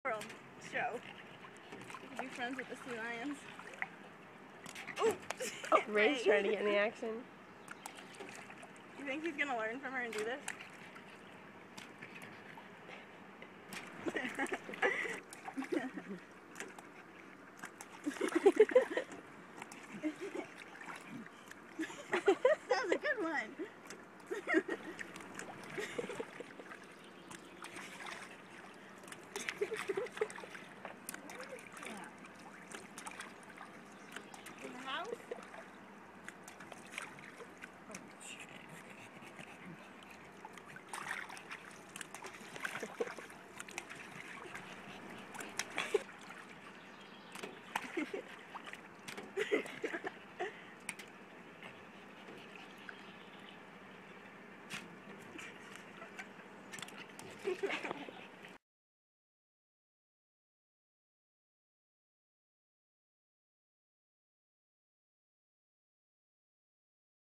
World show. You can be friends with the sea lions. Ooh. Oh, Ray's trying to get in the action. You think he's gonna learn from her and do this? That was a good one. In the house?